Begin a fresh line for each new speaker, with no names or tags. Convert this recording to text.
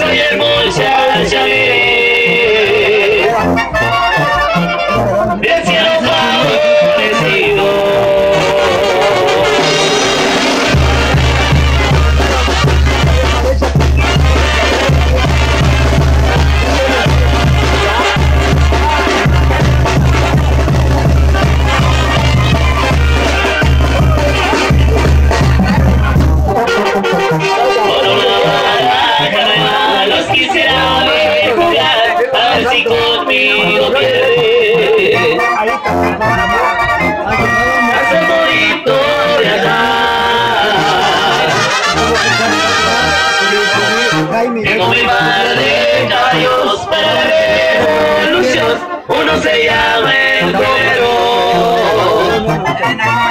soy el muchacho del cielo favorecido. Si conmigo quieres hacer bonito viajar. Tengo mi par de caballos para la revolución. Uno se llama el cuero.